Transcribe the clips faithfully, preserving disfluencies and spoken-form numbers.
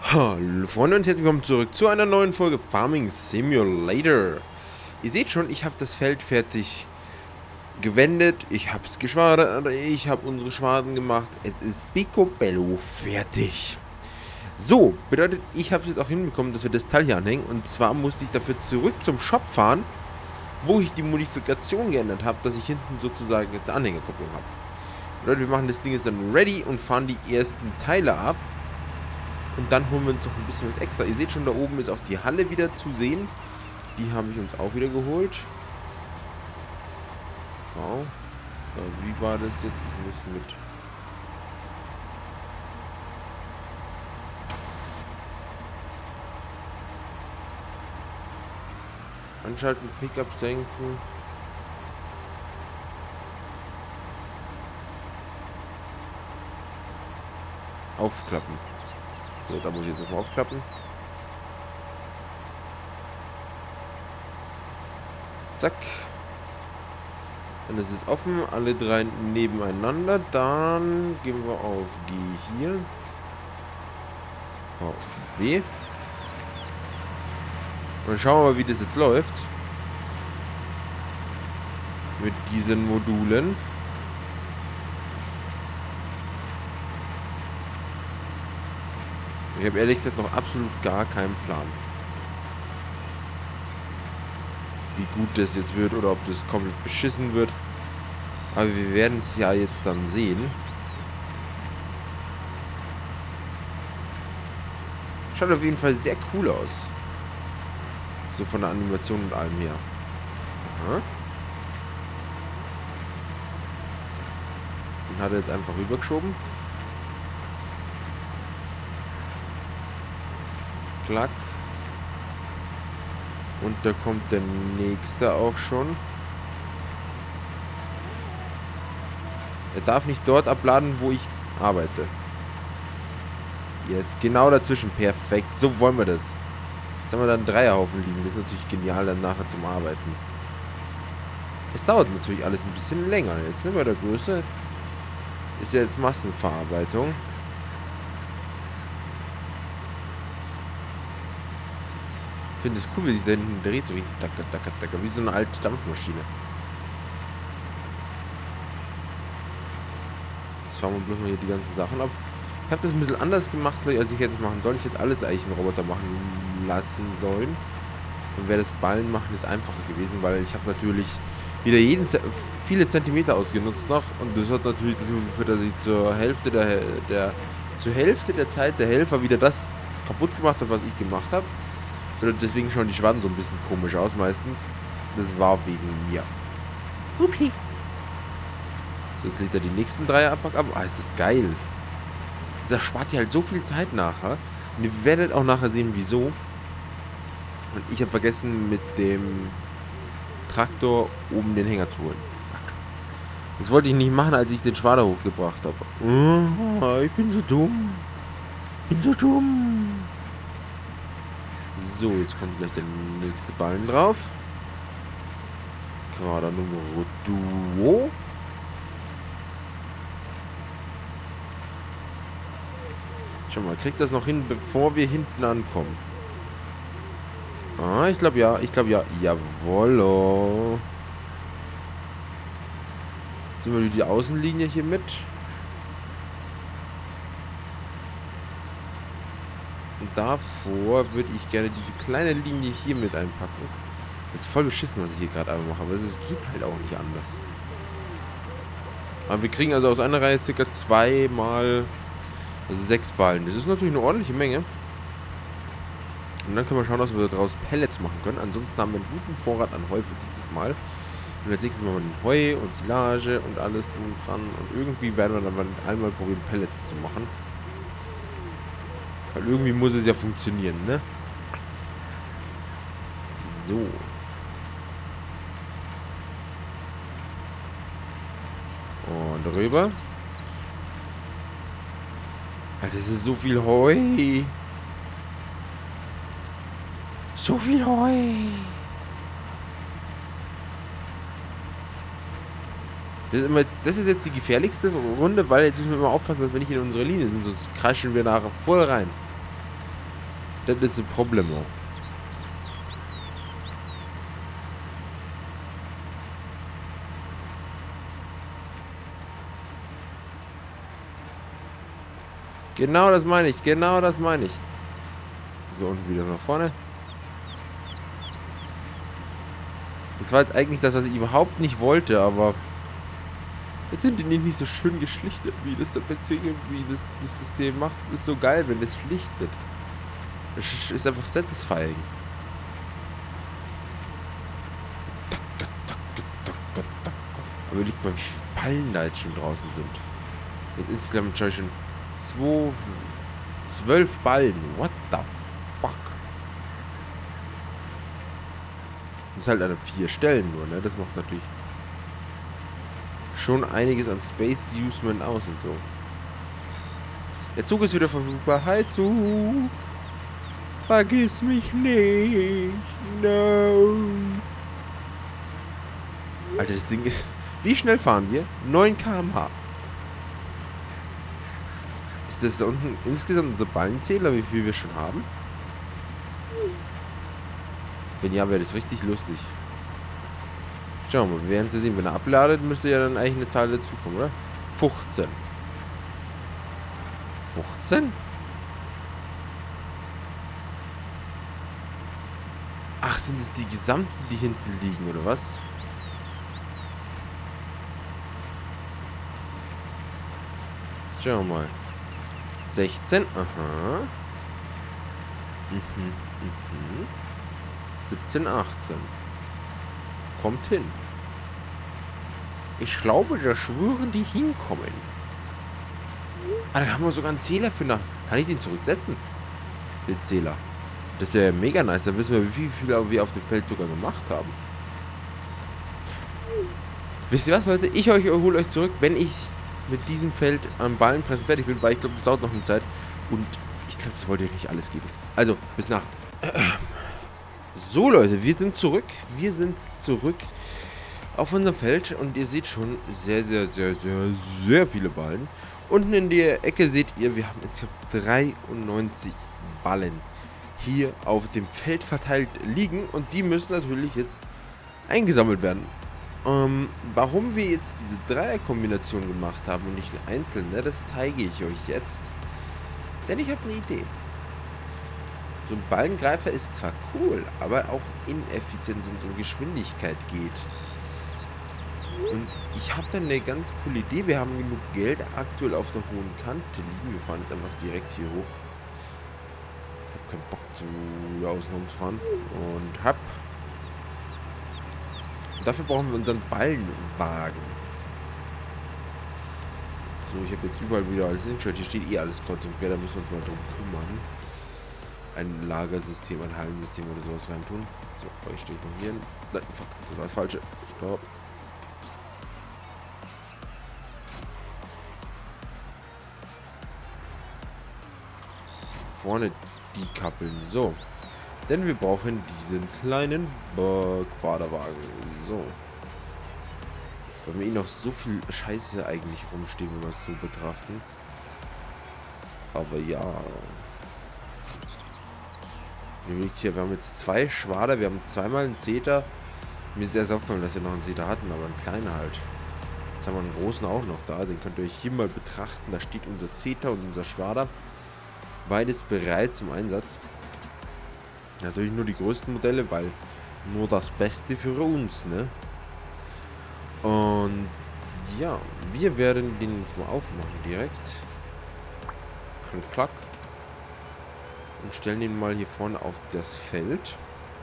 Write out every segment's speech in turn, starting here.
Hallo Freunde und herzlich willkommen zurück zu einer neuen Folge Farming Simulator. Ihr seht schon, ich habe das Feld fertig gewendet, ich habe es geschwadert, ich habe unsere Schwaden gemacht. Es ist picobello fertig. So, bedeutet, ich habe es jetzt auch hinbekommen, dass wir das Teil hier anhängen. Und zwar musste ich dafür zurück zum Shop fahren, wo ich die Modifikation geändert habe, dass ich hinten sozusagen jetzt eine Anhängerkupplung habe. Bedeutet, wir machen das Ding jetzt dann ready und fahren die ersten Teile ab. Und dann holen wir uns noch ein bisschen was extra. Ihr seht schon, da oben ist auch die Halle wieder zu sehen. Die habe ich uns auch wieder geholt. So. So, wie war das jetzt? Ich muss mit... Anschalten, Pickup senken. Aufklappen. So, da muss ich jetzt erstmal aufklappen. Zack. Dann ist es offen. Alle drei nebeneinander. Dann gehen wir auf G hier. Auf W. Und dann schauen wir mal, wie das jetzt läuft. Mit diesen Modulen. Ich habe ehrlich gesagt noch absolut gar keinen Plan, wie gut das jetzt wird oder ob das komplett beschissen wird. Aber wir werden es ja jetzt dann sehen. Schaut auf jeden Fall sehr cool aus. So von der Animation und allem her. Aha. Und hat er jetzt einfach rübergeschoben. Klack. Und da kommt der nächste auch schon. Er darf nicht dort abladen, wo ich arbeite. Yes, genau dazwischen. Perfekt. So wollen wir das. Jetzt haben wir dann einen Dreierhaufen liegen. Das ist natürlich genial dann nachher zum Arbeiten. Es dauert natürlich alles ein bisschen länger. Jetzt sind wir der Größe. Ist ja jetzt Massenverarbeitung. Ich finde es cool, wie sich da hinten dreht, so richtig dacker, dacker, dacker, wie so eine alte Dampfmaschine. Jetzt schauen wir bloß mal hier die ganzen Sachen ab. Ich habe das ein bisschen anders gemacht, als ich jetzt machen soll. Ich jetzt alles eigentlich einen Roboter machen lassen sollen. Dann wäre das Ballen machen jetzt einfacher gewesen, weil ich habe natürlich wieder jeden viele Zentimeter ausgenutzt noch. Und das hat natürlich dazu geführt, dass ich zur Hälfte der, der zur Hälfte der Zeit der Helfer wieder das kaputt gemacht habe, was ich gemacht habe. Deswegen schauen die Schwaden so ein bisschen komisch aus meistens. Das war wegen mir. Upsi. So, jetzt legt er die nächsten drei Abpack ab. Ah, ist das geil. Das spart dir halt so viel Zeit nachher. Und ihr werdet auch nachher sehen, wieso. Und ich habe vergessen, mit dem Traktor oben den Hänger zu holen. Fuck. Das wollte ich nicht machen, als ich den Schwader hochgebracht habe. Oh, ich bin so dumm. Ich bin so dumm. So, jetzt kommt gleich der nächste Ballen drauf. Quader Numero Duo. Schau mal, kriegt das noch hin, bevor wir hinten ankommen? Ah, ich glaube ja, ich glaube ja. Jawollo. Jetzt sind wir die Außenlinie hier mit. Und davor würde ich gerne diese kleine Linie hier mit einpacken. Das ist voll beschissen, was ich hier gerade aber mache. Aber es geht halt auch nicht anders. Aber wir kriegen also aus einer Reihe circa zweimal, also sechs Ballen. Das ist natürlich eine ordentliche Menge. Und dann können wir schauen, dass wir daraus Pellets machen können. Ansonsten haben wir einen guten Vorrat an Heu für dieses Mal. Und als nächstes machen wir den Heu und Silage und alles drum und dran. Und irgendwie werden wir dann einmal probieren, Pellets zu machen. Weil irgendwie muss es ja funktionieren, ne? So. Und rüber. Alter, das ist so viel Heu. So viel Heu. Das ist, immer jetzt, das ist jetzt die gefährlichste Runde, weil jetzt müssen wir immer aufpassen, dass wir nicht in unsere Linie sind, sonst crashen wir nachher voll rein. Das ist ein Problem. Genau das meine ich. Genau das meine ich. So, und wieder nach vorne. Das war jetzt eigentlich das, was ich überhaupt nicht wollte, aber jetzt sind die nicht so schön geschlichtet, wie das der P C, wie das, das System macht. Es ist so geil, wenn es schlichtet. Es ist einfach satisfying. Aber überlegt mal, wie viele Ballen da jetzt schon draußen sind. Jetzt insgesamt schon zwei, zwölf Ballen. What the fuck? Das ist halt an vier Stellen nur, ne? Das macht natürlich schon einiges an Space Usement aus und so. Der Zug ist wieder verfügbar. Hi Zug! Vergiss mich nicht! No! Alter, das Ding ist... Wie schnell fahren wir? neun Kilometer pro Stunde. Ist das da unten insgesamt unser Ballenzähler, wie viel wir schon haben? Wenn ja, wäre das richtig lustig. Schauen wir mal, wir werden es sehen. Wenn er abladet, müsste ja dann eigentlich eine Zahl dazukommen, oder? fünfzehn. fünfzehn? Ach, sind es die gesamten, die hinten liegen, oder was? Schauen wir mal. sechzehn, aha. Mhm, mhm. siebzehn, achtzehn. Kommt hin. Ich glaube, da schwören die hinkommen. Ah, da haben wir sogar einen Zähler für nach. Kann ich den zurücksetzen? Den Zähler. Das ist ja mega nice. Dann wissen wir, wie viel wir auf dem Feld sogar gemacht haben. Wisst ihr was, Leute? Ich euch hole euch zurück, wenn ich mit diesem Feld am Ballenpressen fertig bin, weil ich glaube, das dauert noch eine Zeit. Und ich glaube, das wollte ich nicht alles geben. Also, bis nach. So, Leute, wir sind zurück. Wir sind zurück auf unserem Feld. Und ihr seht schon sehr, sehr, sehr, sehr, sehr viele Ballen. Unten in der Ecke seht ihr, wir haben insgesamt dreiundneunzig Ballen hier auf dem Feld verteilt liegen. Und die müssen natürlich jetzt eingesammelt werden. Ähm, warum wir jetzt diese Dreierkombination gemacht haben und nicht eine einzelne, das zeige ich euch jetzt. Denn ich habe eine Idee. So ein Ballengreifer ist zwar cool, aber auch ineffizient, wenn es um Geschwindigkeit geht. Und ich habe dann eine ganz coole Idee. Wir haben genug Geld aktuell auf der hohen Kante liegen. Wir fahren jetzt einfach direkt hier hoch. Ich habe keinen Bock zu außen zu fahren. Und hab. Und dafür brauchen wir unseren Ballenwagen. So, ich habe jetzt überall wieder alles hingestellt. Hier steht eh alles kreuz und quer. Da müssen wir uns mal drum kümmern. Ein Lagersystem, ein Hallensystem oder sowas reintun. So, euch stehe ich noch hier hin. Nein, fuck, das war das Falsche. Stopp. Vorne die Kappeln. So. Denn wir brauchen diesen kleinen Quaderwagen. So. Weil wir eh noch so viel Scheiße eigentlich rumstehen, wenn wir es so betrachten. Aber ja. Hier, wir haben jetzt zwei Schwader, wir haben zweimal einen Zeter. Mir ist erst aufgefallen, dass wir noch einen Zeter hatten, aber einen kleinen halt. Jetzt haben wir einen großen auch noch da. Den könnt ihr euch hier mal betrachten. Da steht unser Zeter und unser Schwader. Beides bereit zum Einsatz. Natürlich nur die größten Modelle, weil nur das Beste für uns, ne? Und ja, wir werden den jetzt mal aufmachen direkt. Klack. Und stellen den mal hier vorne auf das Feld.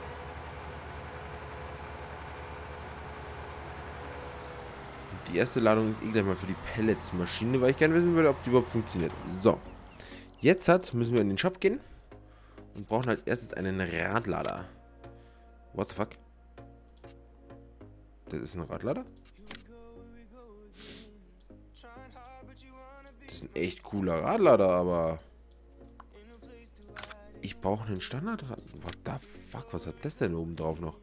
Und die erste Ladung ist eh gleich mal für die Pelletsmaschine, weil ich gerne wissen will, ob die überhaupt funktioniert. So. Jetzt hat, müssen wir in den Shop gehen. Und brauchen als erstes einen Radlader. What the fuck? Das ist ein Radlader? Das ist ein echt cooler Radlader, aber... Ich brauche einen Standardrad. What the fuck? Was hat das denn oben drauf noch?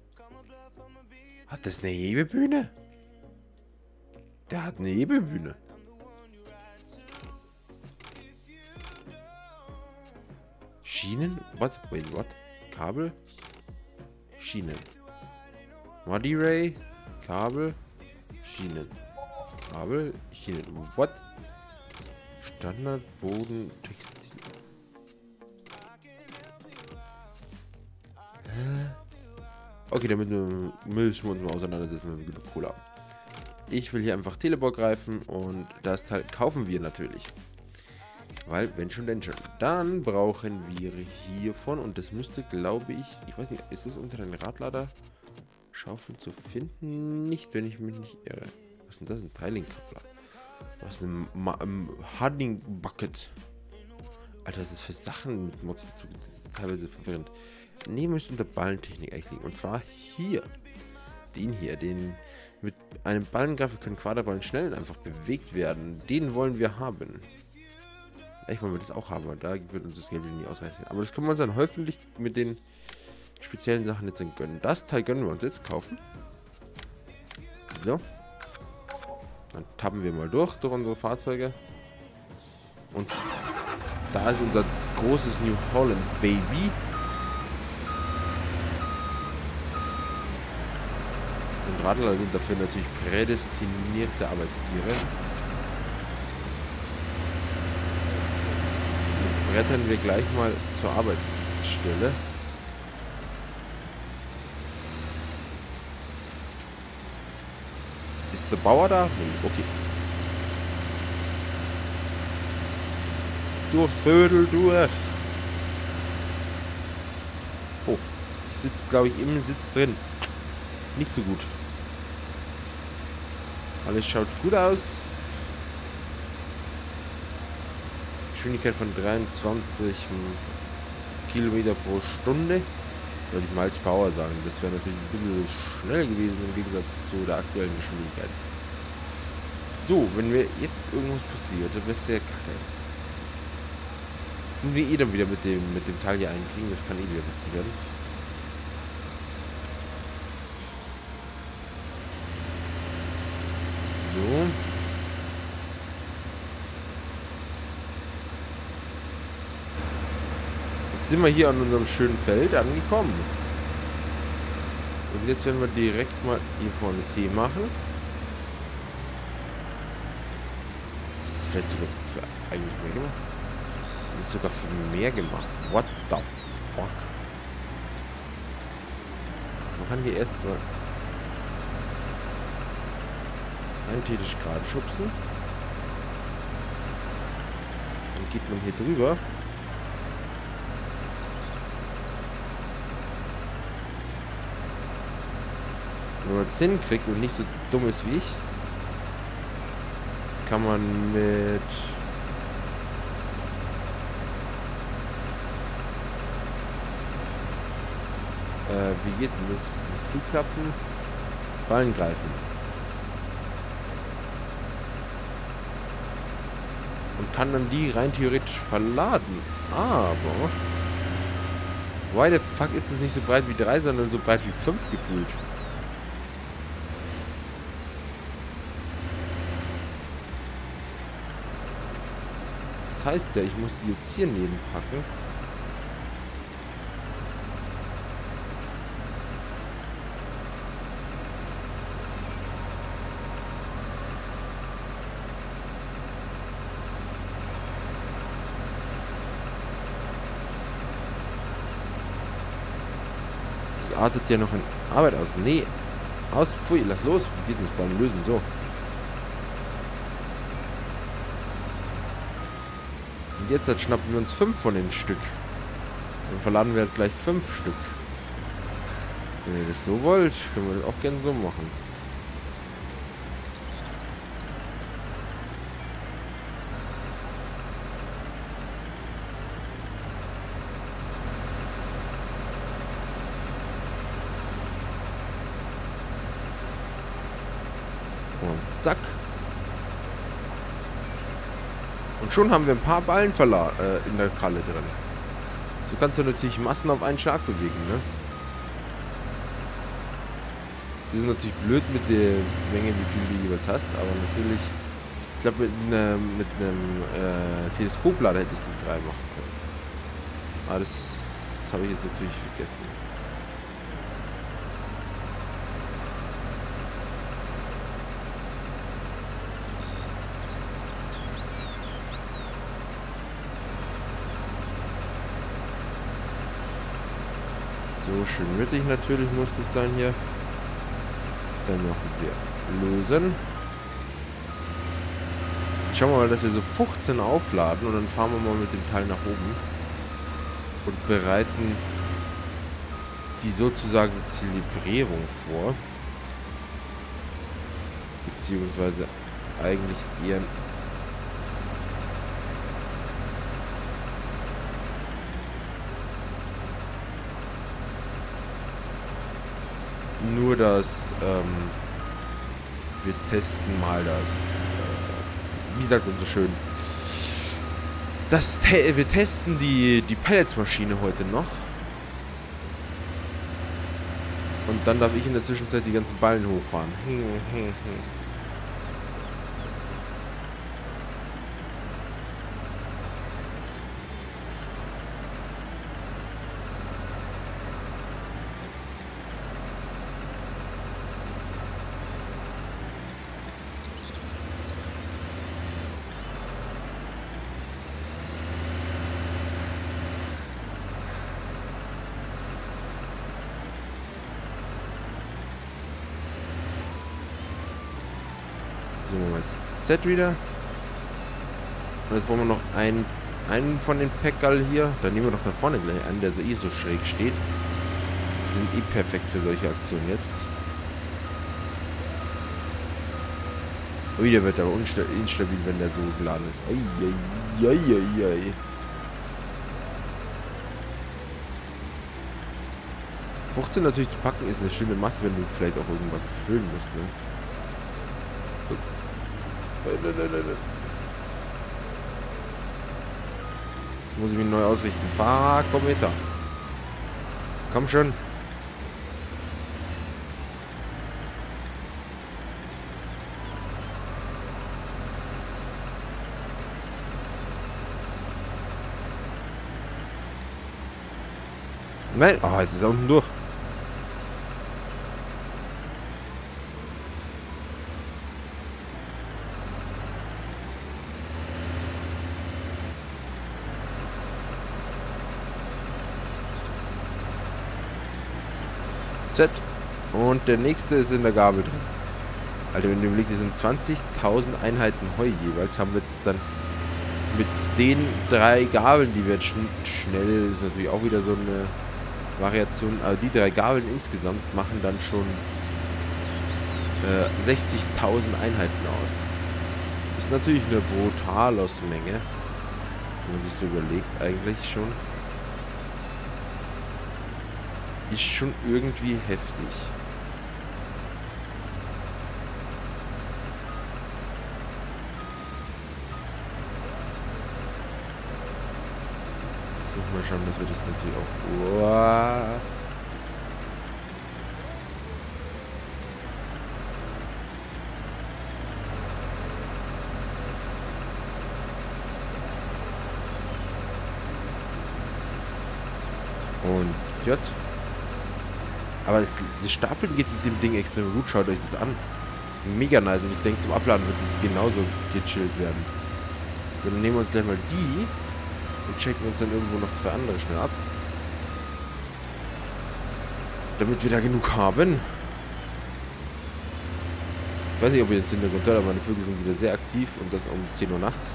Hat das eine Hebebühne? Der hat eine Hebebühne. Schienen? What? Wait, what? Kabel? Schienen. Muddy Ray? Kabel? Schienen. Kabel? Schienen. What? Standard, Boden, Textil. Hä? Okay, damit müssen wir uns mal auseinandersetzen, wenn wir genug Kohle haben. Ich will hier einfach Teleport greifen und das Teil kaufen wir natürlich. Weil, wenn schon, denn schon. Dann brauchen wir hiervon, und das müsste, glaube ich, ich weiß nicht, ist es unter den Radlader Schaufel zu finden? Nicht, wenn ich mich nicht irre. Was ist denn das? Ein Teiling-Kappler. Was ist ein um, Harding Bucket? Alter, das ist für Sachen mit Mods dazu. Das ist teilweise verwirrend. Nee, müsste unter Ballentechnik eigentlich liegen. Und zwar hier. Den hier, den mit einem Ballengreifer können Quaderballen schnell und einfach bewegt werden. Den wollen wir haben. Ich wollen wir das auch haben, aber da wird uns das Geld nie ausreichen. Aber das können wir uns dann hoffentlich mit den speziellen Sachen jetzt gönnen. Das Teil gönnen wir uns jetzt kaufen. So. Dann tappen wir mal durch, durch unsere Fahrzeuge. Und da ist unser großes New Holland Baby. Und Radler sind dafür natürlich prädestinierte Arbeitstiere. Jetzt brettern wir gleich mal zur Arbeitsstelle. Ist der Bauer da? Nee, okay. Durchs Vödel durch. Oh, ich sitze, glaube ich, im Sitz drin. Nicht so gut. Alles schaut gut aus. Geschwindigkeit von dreiundzwanzig Kilometer pro Stunde. Soll ich Miles Power sagen. Das wäre natürlich ein bisschen schnell gewesen im Gegensatz zu der aktuellen Geschwindigkeit. So, wenn mir jetzt irgendwas passiert, dann wäre es sehr kacke. Und wir eh dann wieder mit dem, mit dem Teil hier einkriegen, das kann eh wieder passieren. So. Jetzt sind wir hier an unserem schönen Feld angekommen. Und jetzt werden wir direkt mal hier vorne C machen. Das ist vielleicht sogar für eigentlich mehr gemacht. Das ist sogar für mehr gemacht. What the fuck? Man kann hier erst mal rein theoretisch gerade schubsen. Dann geht man hier drüber. Wenn man es hinkriegt und nicht so dumm ist wie ich, kann man mit äh, wie geht denn das? Mit Zuklappen, Ballen greifen. Und kann dann die rein theoretisch verladen. Aber why the fuck ist das nicht so breit wie drei, sondern so breit wie fünf gefühlt? Das heißt ja, ich muss die jetzt hier neben packen. Das artet ja noch in Arbeit aus. Nee. Aus. Pfui, lass los. Wie geht das beim Lösen? So. Und jetzt halt schnappen wir uns fünf von den Stück. Dann verladen wir halt gleich fünf Stück. Wenn ihr das so wollt, können wir das auch gerne so machen. Und zack. Und schon haben wir ein paar Ballen äh, in der Kralle drin. So kannst du natürlich Massen auf einen Schlag bewegen, ne? Das ist natürlich blöd mit der Menge, wie viel du jeweils hast, aber natürlich, ich glaube, mit, ne, mit einem äh, Teleskoplader hättest du drei machen können. Ah, das habe ich jetzt natürlich vergessen. So schön mittig natürlich muss das sein hier. Dann machen wir lösen. Schauen wir mal, dass wir so fünfzehn aufladen und dann fahren wir mal mit dem Teil nach oben und bereiten die sozusagen Zelebrierung vor. Beziehungsweise eigentlich eher nur das, ähm, wir testen mal das, äh, wie sagt man so schön, das te wir testen die, die Pelletsmaschine heute noch. Und dann darf ich in der Zwischenzeit die ganzen Ballen hochfahren. Hm, hm, hm. So, jetzt Z wieder. Und jetzt brauchen wir noch einen, einen von den Packerl hier. Dann nehmen wir doch da vorne gleich einen, der so eh so schräg steht. Die sind eh perfekt für solche Aktionen jetzt. Ui, der wird aber instabil, wenn der so geladen ist. Ei, ei, ei, ei, ei. fünfzehn natürlich zu packen ist eine schöne Masse, wenn du vielleicht auch irgendwas befüllen musst, ne? Muss ich mich neu ausrichten. Fahr, komm weiter. Komm schon. Nein. Ah, oh, jetzt ist er unten durch. Z. Und der nächste ist in der Gabel drin. Alter, wenn du überlegst, das sind zwanzigtausend Einheiten Heu jeweils, haben wir jetzt dann mit den drei Gabeln, die wir jetzt schn schnell, ist natürlich auch wieder so eine Variation, aber die drei Gabeln insgesamt machen dann schon äh, sechzigtausend Einheiten aus. Ist natürlich eine brutale Menge, wenn man sich so überlegt, eigentlich schon. Ist schon irgendwie heftig. Jetzt müssen wir schauen, dass wir das natürlich auch... Uah. Und J. Aber das, das Stapeln geht mit dem Ding extrem gut. Schaut euch das an. Mega nice. Und ich denke, zum Abladen wird das genauso gechillt werden. So, dann nehmen wir uns gleich mal die und checken uns dann irgendwo noch zwei andere schnell ab. Damit wir da genug haben. Ich weiß nicht, ob ihr jetzt Hintergrund hört, aber meine Vögel sind wieder sehr aktiv und das um zehn Uhr nachts.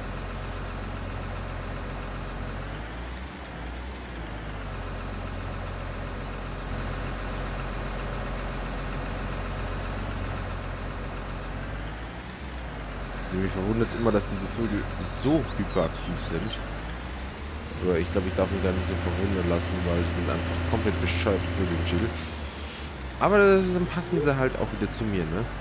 Mich verwundert immer, dass diese Vögel so hyperaktiv sind. Aber ich glaube, ich darf mich da nicht so verwundern lassen, weil sie sind einfach komplett bescheuert Vögel, Chill. Aber dann passen sie halt auch wieder zu mir, ne?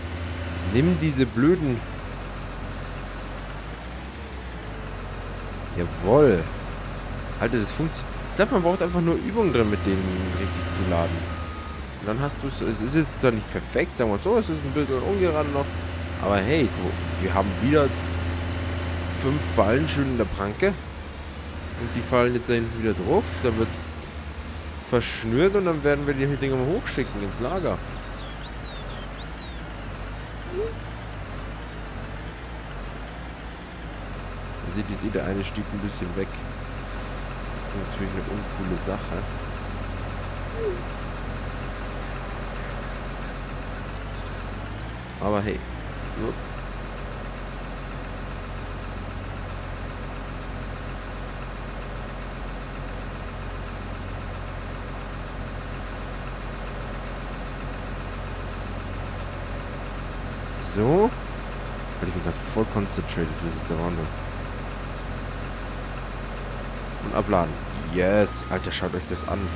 Nimm diese blöden... Jawohl. Alter, das funktioniert. Ich glaube, man braucht einfach nur Übung drin, mit denen richtig zu laden. Und dann hast du es. Es ist jetzt zwar nicht perfekt, sagen wir so, es ist ein bisschen ungerade noch. Aber hey, wir haben wieder fünf Ballen schön in der Pranke. Und die fallen jetzt da hinten wieder drauf. Da wird verschnürt und dann werden wir die Dinger mal hochschicken ins Lager. Man sieht, jetzt der eine stieg ein bisschen weg. Das ist natürlich eine uncoole Sache. Aber hey. So. So. Ich bin gerade voll concentrated. Das ist der Wahnsinn. Und abladen. Yes. Alter, schaut euch das an.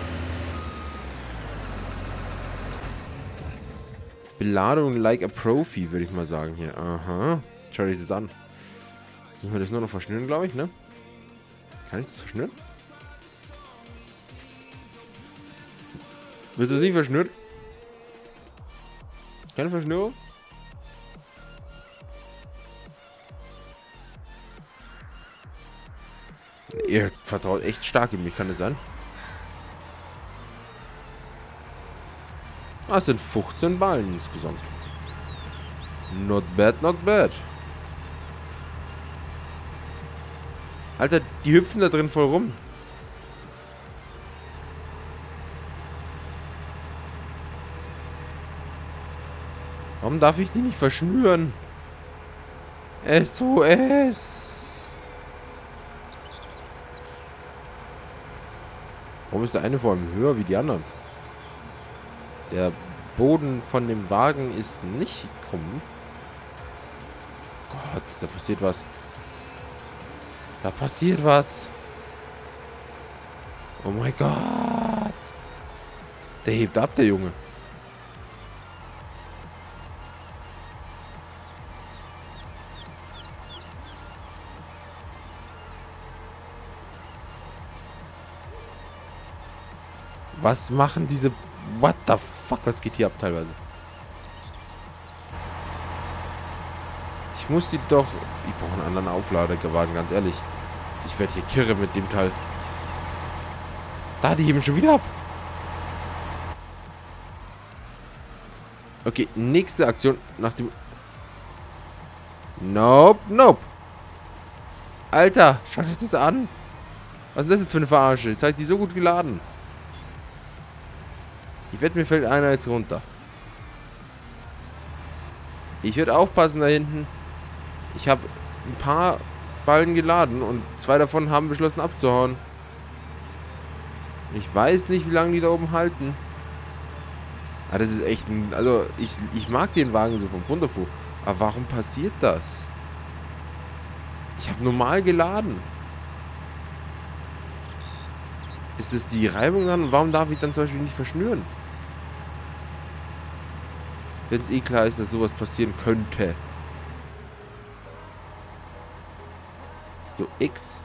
Beladung like a Profi, würde ich mal sagen hier. Aha. Schaut euch das an. Jetzt müssen wir das nur noch verschnüren, glaube ich, ne? Kann ich das verschnüren? Wird das nicht verschnürt? Keine Verschnürung? Ihr vertraut echt stark in mich, kann das sein? Ah, es sind fünfzehn Ballen insgesamt. Not bad, not bad. Alter, die hüpfen da drin voll rum. Warum darf ich die nicht verschnüren? S O S. Warum ist der eine vor allem höher wie die anderen? Der Boden von dem Wagen ist nicht krumm. Gott, da passiert was. Da passiert was. Oh mein Gott. Der hebt ab, der Junge. Was machen diese... What the fuck? Was geht hier ab teilweise? Ich muss die doch... Ich brauche einen anderen Aufladewagen, ganz ehrlich. Ich werde hier kirre mit dem Teil. Da, die heben schon wieder ab. Okay, nächste Aktion nach dem... Nope, nope. Alter, schaut euch das an. Was ist das jetzt für eine Verarsche? Jetzt habe ich die so gut geladen. Ich wette, mir fällt einer jetzt runter. Ich werde aufpassen da hinten. Ich habe ein paar Ballen geladen und zwei davon haben beschlossen abzuhauen. Ich weiß nicht, wie lange die da oben halten. Ah, das ist echt ein... Also, ich, ich mag den Wagen so vom Grund auf. Aber warum passiert das? Ich habe normal geladen. Ist das die Reibung dann? Warum darf ich dann zum Beispiel nicht verschnüren? Wenn es eh klar ist, dass sowas passieren könnte. So, X.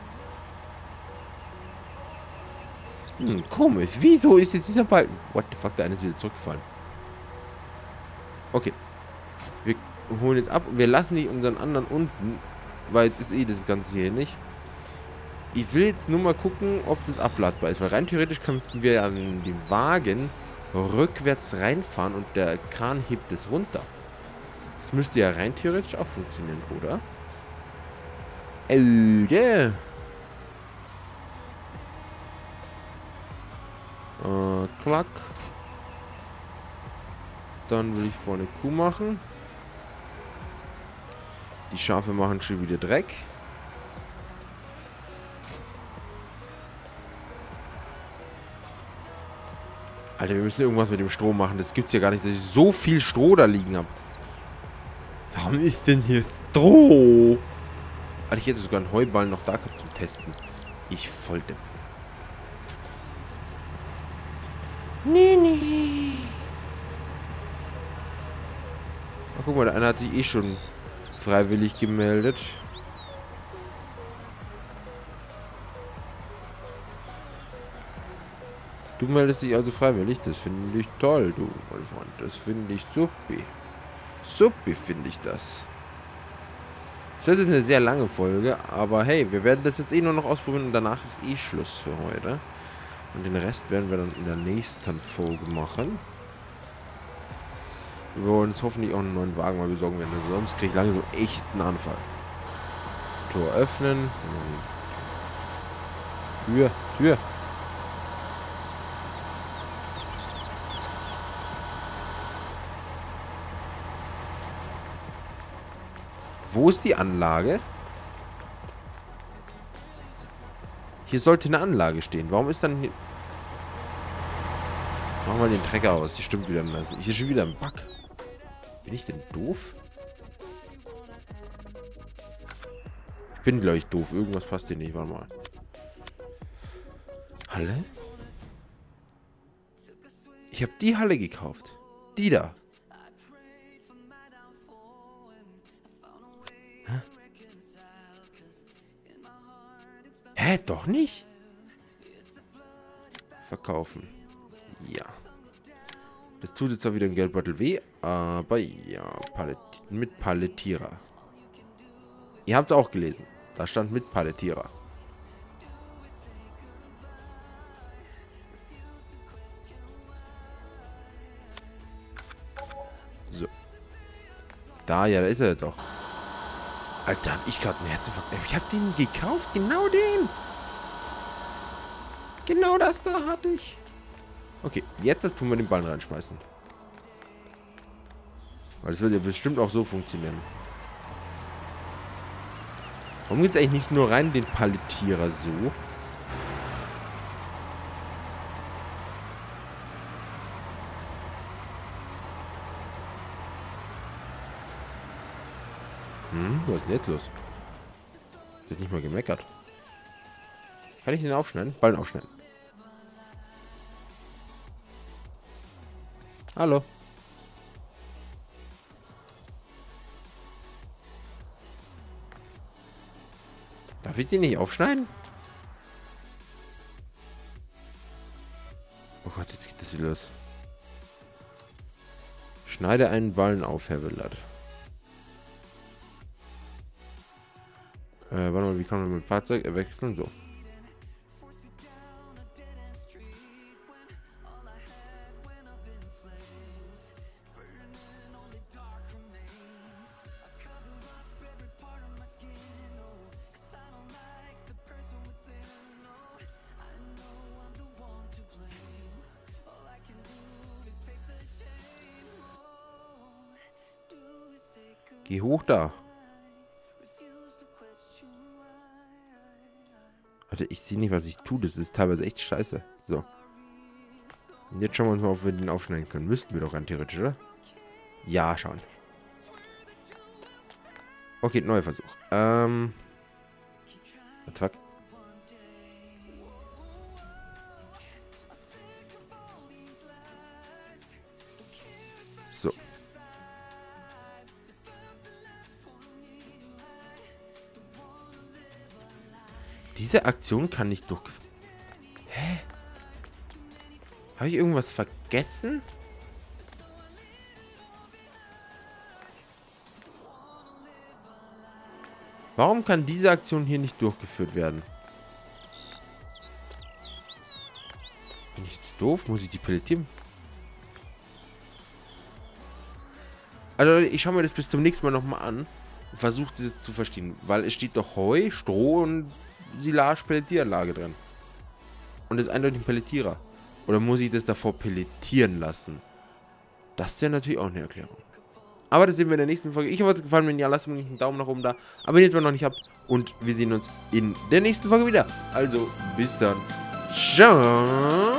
Hm, komisch. Wieso ist jetzt dieser Balken? What the fuck, der eine ist wieder zurückgefallen. Okay. Wir holen jetzt ab und wir lassen die unseren anderen unten. Weil jetzt ist eh das Ganze hier nicht. Ich will jetzt nur mal gucken, ob das abladbar ist. Weil rein theoretisch könnten wir an den Wagen rückwärts reinfahren und der Kran hebt es runter. Das müsste ja rein theoretisch auch funktionieren, oder? Alter. Äh, klack. Dann will ich vorne Kuh machen. Die Schafe machen schon wieder Dreck. Alter, wir müssen irgendwas mit dem Strom machen. Das gibt's ja gar nicht, dass ich so viel Stroh da liegen habe. Warum ist denn hier Stroh? Alter, ich hätte sogar einen Heuballen noch da gehabt zum Testen. Ich wollte. Nee, nee. Ach, guck mal, der eine hat sich eh schon freiwillig gemeldet. Du meldest dich also freiwillig. Das finde ich toll, du, mein Freund. Das finde ich supi. Supi finde ich das. Das ist eine sehr lange Folge, aber hey, wir werden das jetzt eh nur noch ausprobieren und danach ist eh Schluss für heute. Und den Rest werden wir dann in der nächsten Folge machen. Wir wollen uns hoffentlich auch einen neuen Wagen mal besorgen werden, sonst kriege ich langsam echt einen Anfall. Tor öffnen. Tür, Tür. Wo ist die Anlage? Hier sollte eine Anlage stehen. Warum ist dann hier... Machen wir den Trecker aus. Hier stimmt wieder. Hier ist schon wieder ein Bug. Bin ich denn doof? Ich bin, glaube ich, doof. Irgendwas passt hier nicht. Warte mal. Halle? Ich habe die Halle gekauft. Die da. Hä? Hä? Doch nicht? Verkaufen. Ja. Das tut jetzt auch wieder im Geldbeutel weh, aber ja, Palet mit Palettierer. Ihr habt es auch gelesen. Da stand mit Palettierer. So. Da, ja, da ist er jetzt auch. Alter, hab ich gerade einen Herzinfarkt. Ich hab den gekauft, genau den. Genau das da hatte ich. Okay, jetzt tun wir den Ball reinschmeißen. Weil das wird ja bestimmt auch so funktionieren. Warum geht es eigentlich nicht nur rein den Palettierer so? Hm, was ist denn jetzt los? Wird nicht mal gemeckert. Kann ich den aufschneiden? Ballen aufschneiden. Hallo. Darf ich den nicht aufschneiden? Oh Gott, jetzt geht das wieder los. Schneide einen Ballen auf, Herr Willard. Äh, warte mal, wie kann man mit dem Fahrzeug wechseln? So. Geh hoch da. Alter, ich sehe nicht, was ich tue. Das ist teilweise echt scheiße. So. Und jetzt schauen wir uns mal, ob wir den aufschneiden können. Müssten wir doch rein theoretisch, oder? Ja, schauen. Okay, neuer Versuch. Ähm. What the fuck? So. Diese Aktion kann nicht durchgeführt. Hä? Habe ich irgendwas vergessen? Warum kann diese Aktion hier nicht durchgeführt werden? Bin ich jetzt doof? Muss ich die pelletieren? Also ich schaue mir das bis zum nächsten Mal nochmal an und versuche das zu verstehen. Weil es steht doch Heu, Stroh und Silage-Pelletieranlage drin. Und das ist eindeutig ein Pelletierer. Oder muss ich das davor pelletieren lassen? Das wäre natürlich auch eine Erklärung. Aber das sehen wir in der nächsten Folge. Ich hoffe, es hat gefallen. Wenn ja, lasst mir einen Daumen nach oben da. Abonniert, wenn ihr noch nicht habt. Und wir sehen uns in der nächsten Folge wieder. Also, bis dann. Ciao.